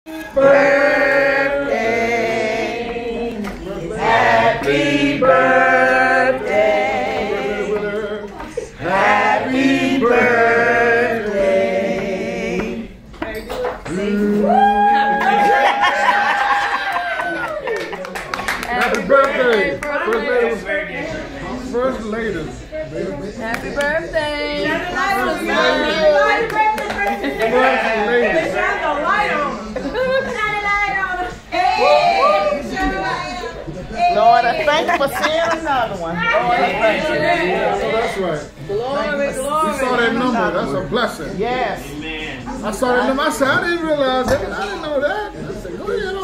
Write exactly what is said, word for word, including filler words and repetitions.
birthday. Happy birthday. Happy birthday. Happy birthday. First lady. Happy birthday. Lord, I thank you for seeing another one. Lord, I thank you. Yeah, so that's right. Glory, glory. We saw that number. That's a blessing. Yes. I saw that number. I said, I didn't realize that. I didn't know that. I said, go ahead